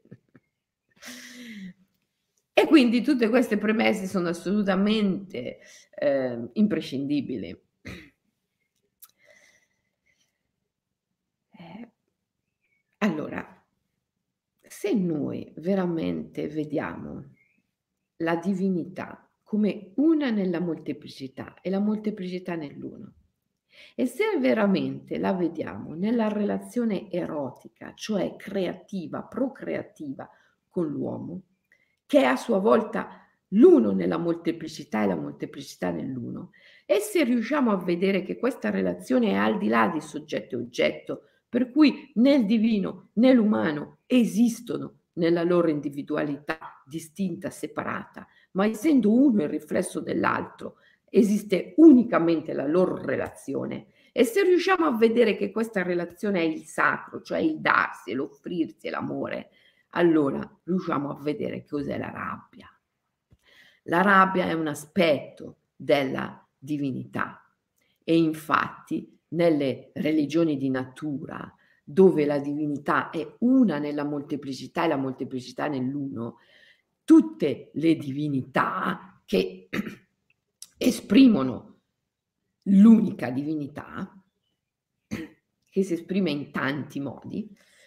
E quindi tutte queste premesse sono assolutamente, ehm, imprescindibili. Eh, allora, se noi veramente vediamo la divinità come una nella molteplicità e la molteplicità nell'uno, e se veramente la vediamo nella relazione erotica, cioè creativa, procreativa con l'uomo, che è a sua volta l'uno nella molteplicità e la molteplicità nell'uno, e se riusciamo a vedere che questa relazione è al di là di soggetto e oggetto, per cui né il divino né l'umano esistono nella loro individualità distinta, separata, ma essendo uno il riflesso dell'altro, esiste unicamente la loro relazione. E se riusciamo a vedere che questa relazione è il sacro, cioè il darsi, l'offrirsi e l'amore, allora riusciamo a vedere cos'è la rabbia. La rabbia è un aspetto della divinità e infatti nelle religioni di natura, dove la divinità è una nella molteplicità e la molteplicità nell'uno, tutte le divinità che esprimono l'unica divinità, che si esprime in tanti modi,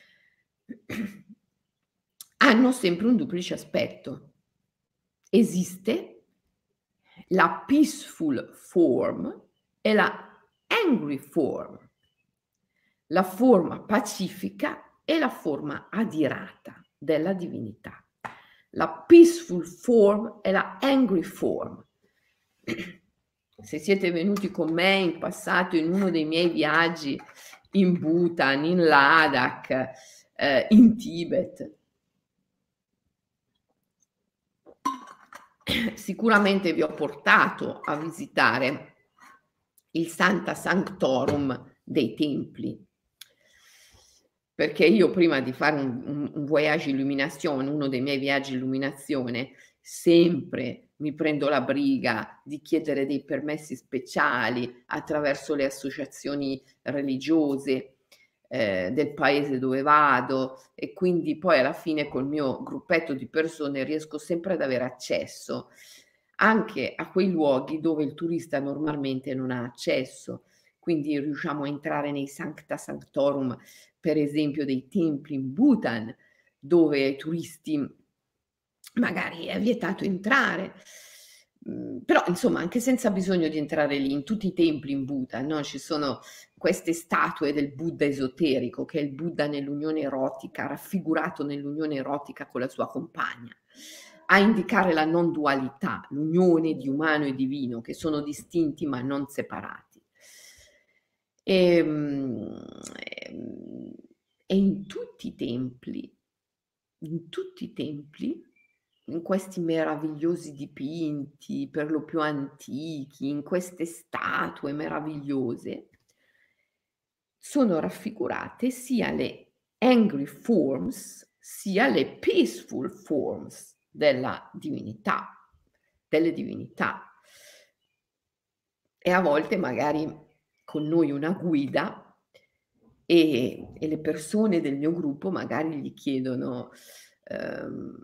hanno sempre un duplice aspetto. Esiste la peaceful form e la angry form, la forma pacifica e la forma adirata della divinità. La peaceful form e la angry form. Se siete venuti con me in passato in uno dei miei viaggi in Bhutan, in Ladakh, eh, in Tibet, sicuramente vi ho portato a visitare il Santa Sanctorum dei templi, perché io prima di fare un, un, un voyage illumination, uno dei miei viaggi illuminazione, sempre mi prendo la briga di chiedere dei permessi speciali attraverso le associazioni religiose eh, del paese dove vado e quindi poi alla fine col mio gruppetto di persone riesco sempre ad avere accesso anche a quei luoghi dove il turista normalmente non ha accesso. Quindi riusciamo a entrare nei Sancta Sanctorum, per esempio dei templi in Bhutan, dove ai turisti magari è vietato entrare. Mhmm, però insomma anche senza bisogno di entrare lì, in tutti i templi in Buddha, no, ci sono queste statue del Buddha esoterico, che è il Buddha nell'unione erotica, raffigurato nell'unione erotica con la sua compagna, a indicare la non dualità, l'unione di umano e divino, che sono distinti ma non separati. Ehm, ehm, e in tutti i templi in tutti i templi, in questi meravigliosi dipinti, per lo più antichi, in queste statue meravigliose, sono raffigurate sia le angry forms, sia le peaceful forms della divinità delle divinità. E a volte magari con noi una guida e e le persone del mio gruppo magari gli chiedono, ehm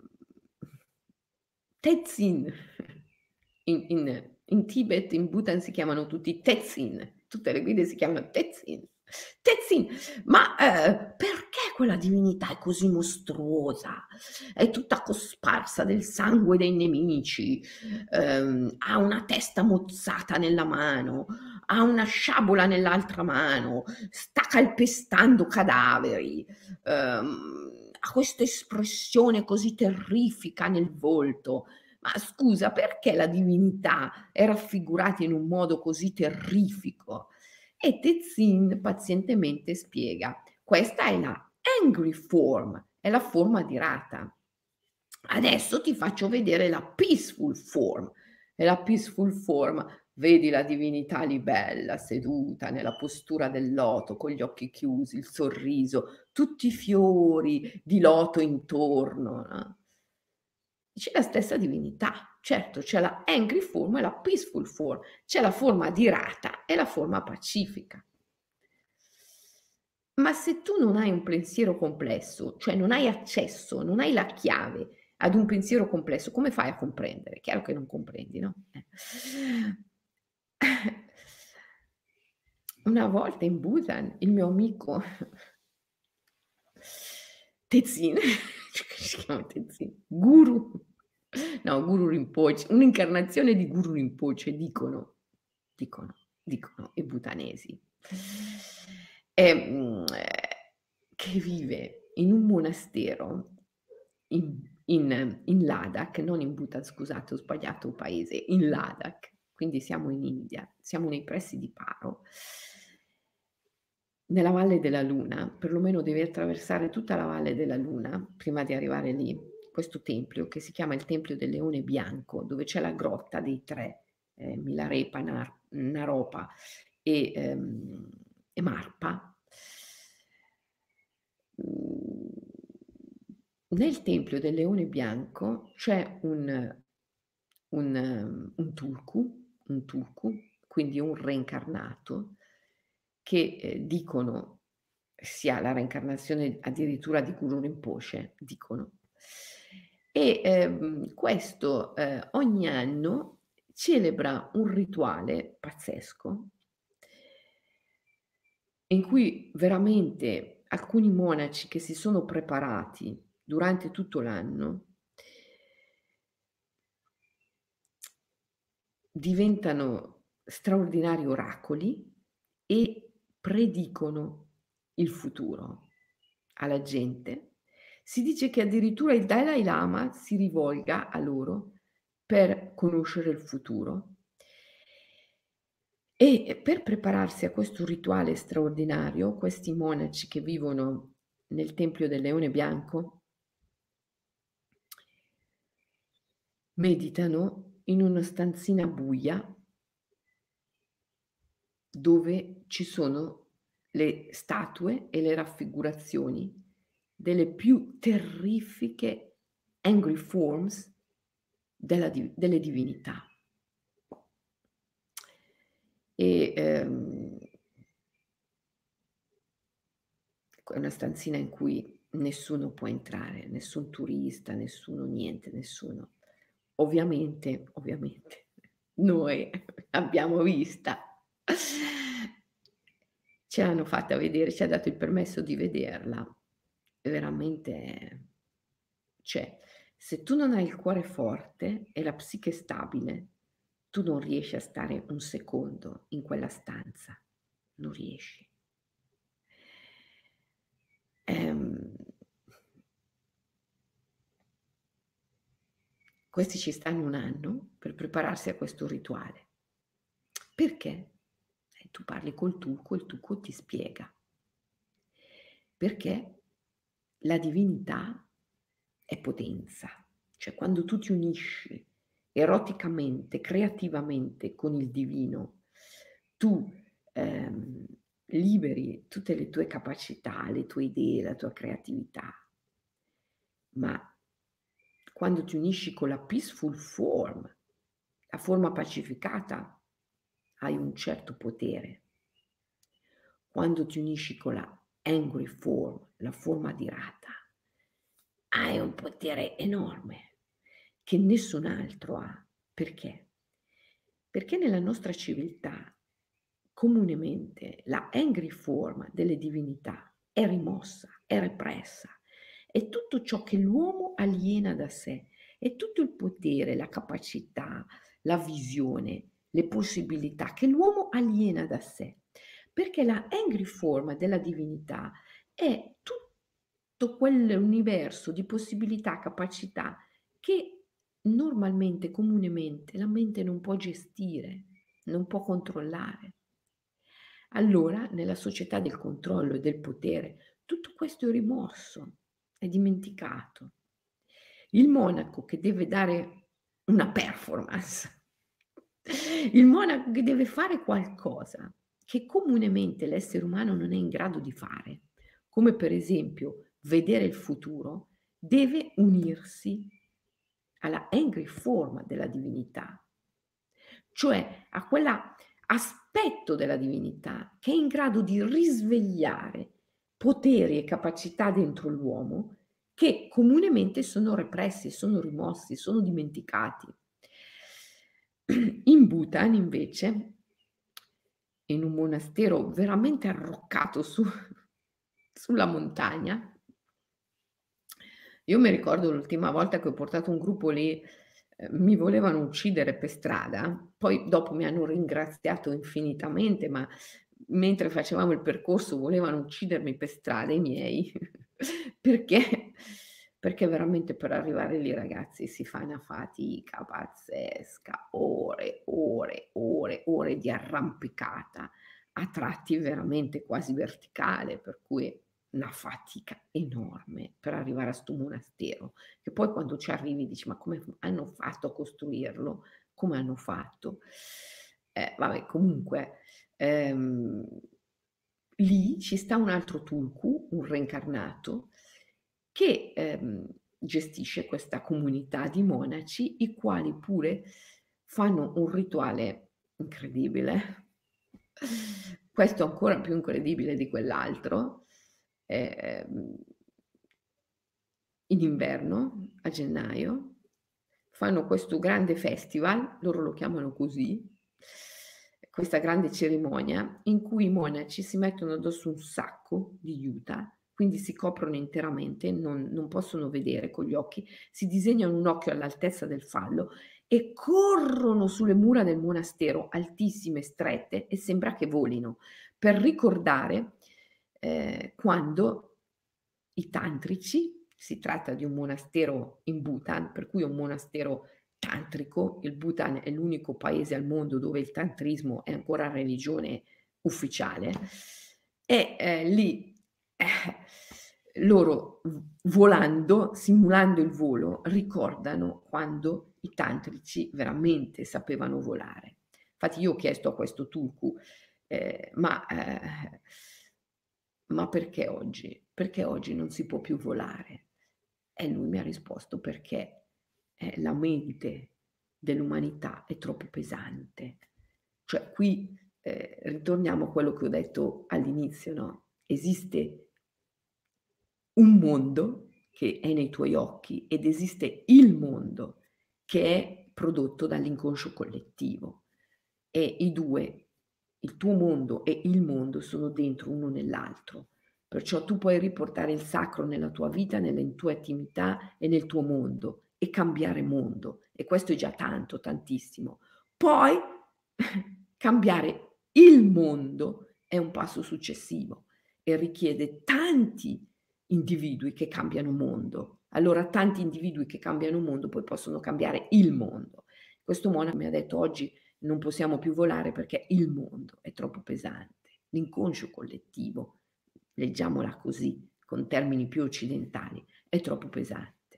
Tenzin. In in in Tibet, in Bhutan si chiamano tutti Tenzin, tutte le guide si chiamano Tenzin. Tenzin, ma, ehm, perché quella divinità è così mostruosa? È tutta cosparsa del sangue dei nemici, ehm, ha una testa mozzata nella mano, ha una sciabola nell'altra mano, sta calpestando cadaveri, ehm, ha questa espressione così terrifica nel volto. Ma scusa, perché la divinità è raffigurata in un modo così terrifico? E Tenzin pazientemente spiega: questa è la angry form, è la forma dirata. Adesso ti faccio vedere la peaceful form. E la peaceful form, vedi la divinità lì bella, seduta nella postura del loto, con gli occhi chiusi, il sorriso, tutti i fiori di loto intorno, no? C'è la stessa divinità. Certo, c'è la angry form e la peaceful form, c'è la forma adirata e la forma pacifica. Ma se tu non hai un pensiero complesso, cioè non hai accesso, non hai la chiave ad un pensiero complesso, come fai a comprendere? È chiaro che non comprendi, no? Eh. Una volta in Bhutan il mio amico Tenzin, si chiama Tenzin, Guru, no, Guru Rinpoche, un'incarnazione di Guru Rinpoche, dicono, dicono, dicono i bhutanesi, ehm, che vive in un monastero in in in Ladakh, non in Bhutan, scusate, ho sbagliato paese, in Ladakh, quindi siamo in India, siamo nei pressi di Paro. Nella Valle della Luna, perlomeno devi attraversare tutta la Valle della Luna prima di arrivare lì, questo tempio che si chiama il Tempio del Leone Bianco, dove c'è la grotta dei tre, ehm, Milarepa, Nar Naropa e ehm, e Marpa. Mhmm, Nel Tempio del Leone Bianco c'è un un ehm, un tulku un tulku, quindi un reincarnato che, ehm, dicono sia la reincarnazione addirittura di Guru Rinpoche, dicono. E, ehm, questo, ehm, ogni anno celebra un rituale pazzesco in cui veramente alcuni monaci che si sono preparati durante tutto l'anno diventano straordinari oracoli e predicono il futuro alla gente. Si dice che addirittura il Dalai Lama si rivolga a loro per conoscere il futuro. E per prepararsi a questo rituale straordinario, questi monaci che vivono nel Tempio del Leone Bianco meditano in una stanzina buia dove ci sono le statue e le raffigurazioni delle più terrifiche angry forms della di delle divinità. E, ehm, ecco, è una stanzina in cui nessuno può entrare, nessun turista, nessuno niente, nessuno. Ovviamente, ovviamente noi l'abbiamo vista. Ce l'hanno fatta vedere, ci ha dato il permesso di vederla. E veramente cioè, se tu non hai il cuore forte e la psiche stabile, tu non riesci a stare un secondo in quella stanza, non riesci. Ehm Questi ci stanno un anno per prepararsi a questo rituale. Perché? E tu parli col turco, il turco ti spiega. Perché la divinità è potenza, cioè quando tu ti unisci eroticamente, creativamente con il divino, tu, ehm, liberi tutte le tue capacità, le tue idee, la tua creatività. Ma quando ti unisci con la peaceful form, la forma pacificata, hai un certo potere. Quando ti unisci con la angry form, la forma adirata, hai un potere enorme che nessun altro ha. Perché? Perché nella nostra civiltà comunemente la angry form delle divinità è rimossa, è repressa. È tutto ciò che l'uomo aliena da sé, è tutto il potere, la capacità, la visione, le possibilità che l'uomo aliena da sé. Perché la angry form della divinità è tutto quell'universo di possibilità, capacità che normalmente, comunemente la mente non può gestire, non può controllare. Allora, nella società del controllo e del potere, tutto questo è rimosso, è dimenticato. Il monaco che deve dare una performance, il monaco che deve fare qualcosa che comunemente l'essere umano non è in grado di fare, come per esempio vedere il futuro, deve unirsi alla angry form della divinità, cioè a quell'aspetto della divinità che è in grado di risvegliare poteri e capacità dentro l'uomo che comunemente sono repressi, sono rimossi, sono dimenticati. In Bhutan invece, in un monastero veramente arroccato su sulla montagna, io mi ricordo l'ultima volta che ho portato un gruppo lì, ehm, mi volevano uccidere per strada, poi dopo mi hanno ringraziato infinitamente, ma mentre facevamo il percorso volevano uccidermi per strada i miei, perché perché veramente per arrivare lì ragazzi si fa una fatica pazzesca, ore, ore, ore, ore di arrampicata, a tratti veramente quasi verticale, per cui una fatica enorme per arrivare a 'sto monastero, che poi quando ci arrivi dici: "Ma come f hanno fatto a costruirlo? Come hanno fatto?" Eh, vabbè comunque, ehm, lì ci sta un altro tulku, un reincarnato, che, ehm, gestisce questa comunità di monaci, i quali pure fanno un rituale incredibile. Questo ancora più incredibile di quell'altro, ehm in inverno, a gennaio, fanno questo grande festival, loro lo chiamano così, questa grande cerimonia in cui i monaci si mettono addosso un sacco di juta, quindi si coprono interamente, non non possono vedere con gli occhi, si disegnano un occhio all'altezza del fallo e corrono sulle mura del monastero, altissime, strette, e sembra che volino, per ricordare, ehm, quando i tantrici, si tratta di un monastero in Bhutan, per cui è un monastero tantrico, il Bhutan è l'unico paese al mondo dove il tantrismo è ancora religione ufficiale, e, ehm, lì, eh, loro v volando, simulando il volo, ricordano quando i tantrici veramente sapevano volare. Fatti io ho chiesto a questo tulku, ehm: "Ma, ehm, ma perché oggi? Perché oggi non si può più volare?" E lui mi ha risposto: "Perché, ehm, la mente dell'umanità è troppo pesante." Cioè qui, ehm, ritorniamo a quello che ho detto all'inizio, no, esiste un mondo che è nei tuoi occhi ed esiste il mondo che è prodotto dall'inconscio collettivo e i due, il tuo mondo e il mondo, sono dentro uno nell'altro. Perciò tu puoi riportare il sacro nella tua vita, nelle tue attività e nel tuo mondo e cambiare mondo, e questo è già tanto, tantissimo. Poi cambiare il mondo è un passo successivo e richiede tanti individui che cambiano mondo. Allora tanti individui che cambiano mondo poi possono cambiare il mondo. Questo monaco mi ha detto: "Oggi non possiamo più volare perché il mondo è troppo pesante." L'inconscio collettivo, leggiamola così, con termini più occidentali, è troppo pesante.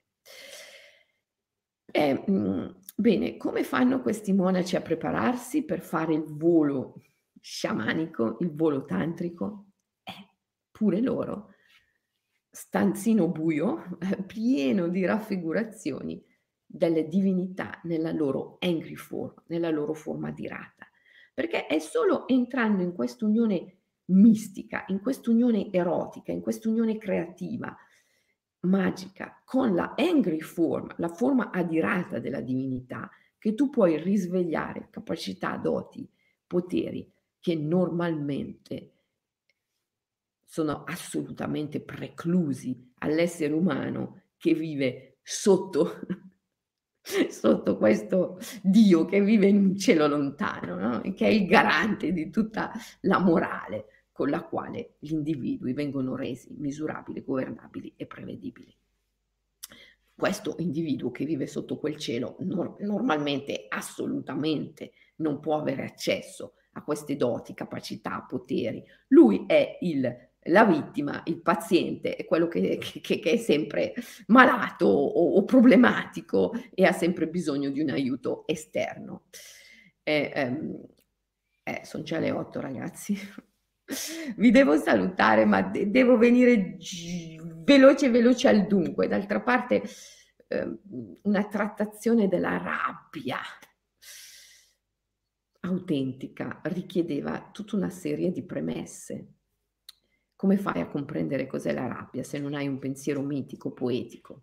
E, mhmm, bene, come fanno questi monaci a prepararsi per fare il volo sciamanico, il volo tantrico? Eh, pure loro, stanzino buio, pieno di raffigurazioni delle divinità nella loro angry form, nella loro forma dirata. Perché è solo entrando in quest'unione mistica, in quest'unione erotica, in quest'unione creativa, magica, con la angry form, la forma adirata della divinità, che tu puoi risvegliare capacità, doti, poteri che normalmente sono assolutamente preclusi all'essere umano che vive sotto sotto questo Dio che vive in un cielo lontano, no, e che è il garante di tutta la morale con la quale gli individui vengono resi misurabili, governabili e prevedibili. Questo individuo che vive sotto quel cielo nor normalmente, assolutamente non può avere accesso a queste doti, capacità, poteri. Lui è il la vittima, il paziente, è quello che che che che è sempre malato o o problematico e ha sempre bisogno di un aiuto esterno. E, ehm, eh, son già le otto ragazzi. Vi devo salutare, ma de devo venire gi veloce, veloce al dunque. D'altra parte, ehm, una trattazione della rabbia autentica richiedeva tutta una serie di premesse. Come fai a comprendere cos'è la rabbia se non hai un pensiero mitico, poetico?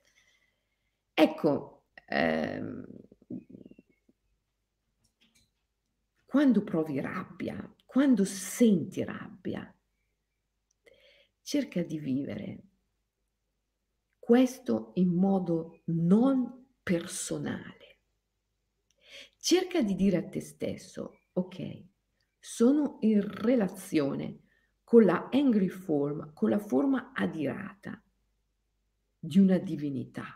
Ecco, ehm, quando provi rabbia, quando senti rabbia, cerca di vivere questo in modo non personale. Cerca di dire a te stesso: "Okay, sono in relazione con la angry form, con la forma adirata di una divinità."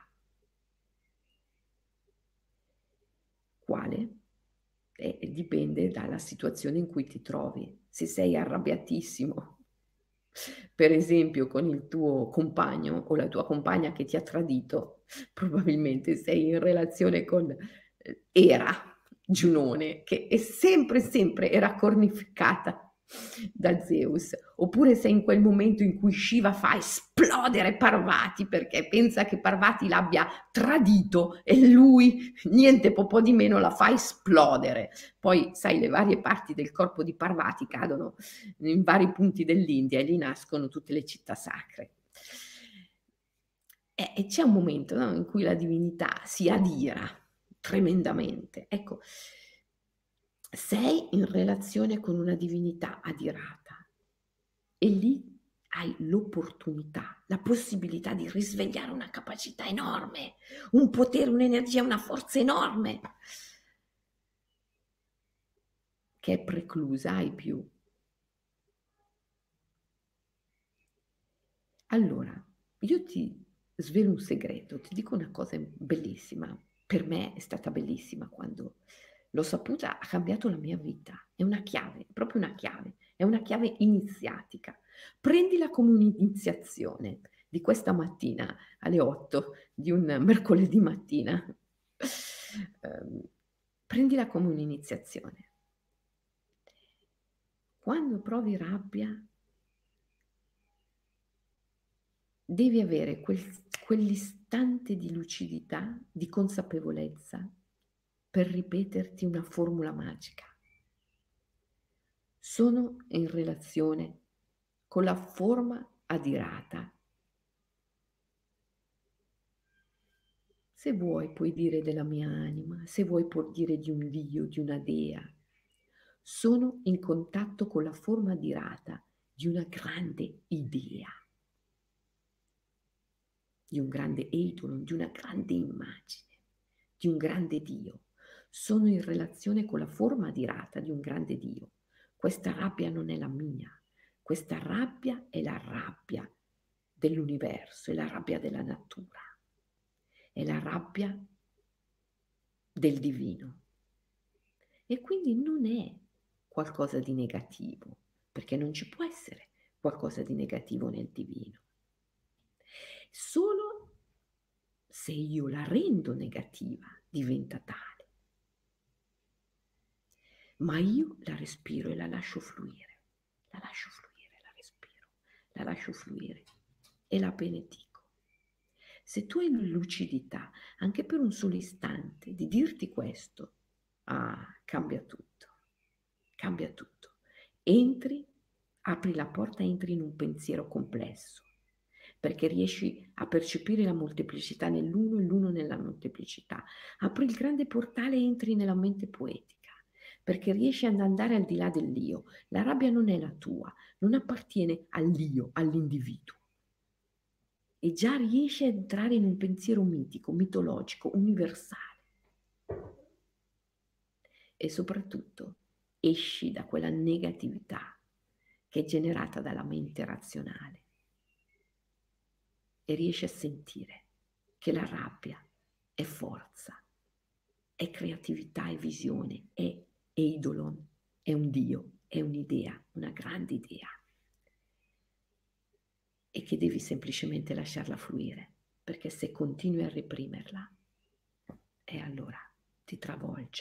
Quale? Eh, dipende dalla situazione in cui ti trovi. Se sei arrabbiatissimo, per esempio con il tuo compagno o la tua compagna che ti ha tradito, probabilmente sei in relazione con, ehm, Era, Giunone, che è sempre, sempre era cornificata da Zeus, oppure sei in quel momento in cui Shiva fa esplodere Parvati perché pensa che Parvati l'abbia tradito e lui niente po' po' di meno la fa esplodere. Poi sai le varie parti del corpo di Parvati cadono in vari punti dell'India e lì nascono tutte le città sacre. Eh, e c'è un momento, no, in cui la divinità si adira tremendamente. Ecco, sei in relazione con una divinità adirata e lì hai l'opportunità, la possibilità di risvegliare una capacità enorme, un potere, un'energia, una forza enorme che è preclusa ai più. Allora, io ti svelo un segreto, ti dico una cosa bellissima. Per me è stata bellissima quando l'ho saputa, ha cambiato la mia vita. È una chiave, è proprio una chiave, è una chiave iniziatica. Prendila come un'iniziazione di questa mattina alle otto di un mercoledì mattina. Ehm, prendila come un'iniziazione. Quando provi rabbia devi avere quel quell'istante di lucidità, di consapevolezza per ripeterti una formula magica. Sono in relazione con la forma adirata. Se vuoi puoi dire della mia anima, se vuoi puoi dire di un Dio, di una dea. Sono in contatto con la forma adirata di una grande idea, di un grande eidolon, di una grande immagine, di un grande Dio. sono in relazione con la forma adirata di un grande Dio. Questa rabbia non è la mia, questa rabbia è la rabbia dell'universo, è la rabbia della natura, è la rabbia del divino. E quindi non è qualcosa di negativo, perché non ci può essere qualcosa di negativo nel divino. Solo se io la rendo negativa diventa tale, ma io la respiro e la lascio fluire, la lascio fluire, la respiro, la lascio fluire e la benedico. Se tu hai lucidità, anche per un solo istante, di dirti questo, ah, cambia tutto, cambia tutto. Entri, apri la porta, entri in un pensiero complesso, perché riesci a percepire la molteplicità nell'uno e l'uno nella molteplicità. Apri il grande portale e entri nella mente poetica, perché riesci ad andare al di là dell'io. La rabbia non è la tua, non appartiene all'io, all'individuo. E già riesci a entrare in un pensiero mitico, mitologico, universale. E soprattutto esci da quella negatività che è generata dalla mente razionale e riesci a sentire che la rabbia è forza, è creatività, è visione, è eidolon, è un Dio, è un'idea, una grande idea. E che devi semplicemente lasciarla fluire, perché se continui a reprimerla, e allora ti travolge.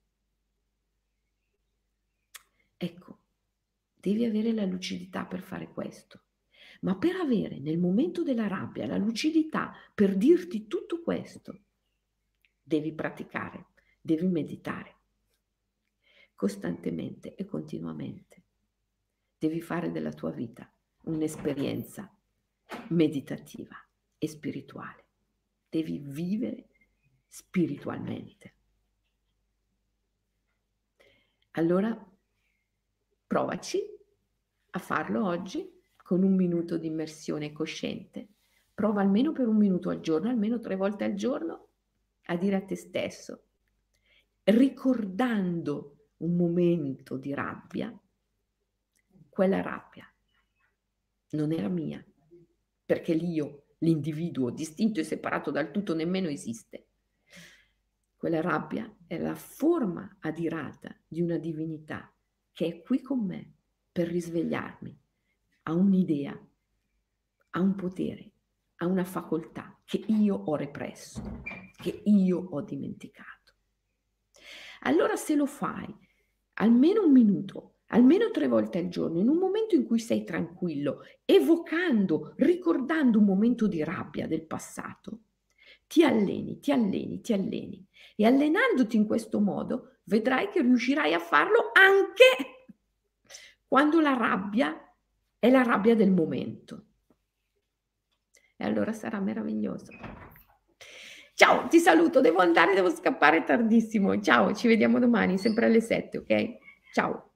Ecco, devi avere la lucidità per fare questo, ma per avere nel momento della rabbia la lucidità per dirti tutto questo, devi praticare, devi meditare costantemente e continuamente. Devi fare della tua vita un'esperienza meditativa e spirituale. Devi vivere spiritualmente. Allora provaci a farlo oggi con un minuto di immersione cosciente. Prova almeno per un minuto al giorno, almeno tre volte al giorno, a dire a te stesso, ricordando un momento di rabbia, quella rabbia non era mia, perché l'io, l'individuo distinto e separato dal tutto nemmeno esiste. Quella rabbia è la forma adirata di una divinità che è qui con me per risvegliarmi a un'idea, a un potere, a una facoltà che io ho represso, che io ho dimenticato. Allora se lo fai almeno un minuto, almeno tre volte al giorno, in un momento in cui sei tranquillo, evocando, ricordando un momento di rabbia del passato, ti alleni, ti alleni, ti alleni. E allenandoti in questo modo, vedrai che riuscirai a farlo anche quando la rabbia è la rabbia del momento. E allora sarà meraviglioso. Ciao, ti saluto, devo andare, devo scappare tardissimo. Ciao, ci vediamo domani, sempre alle sette, ok? Ciao.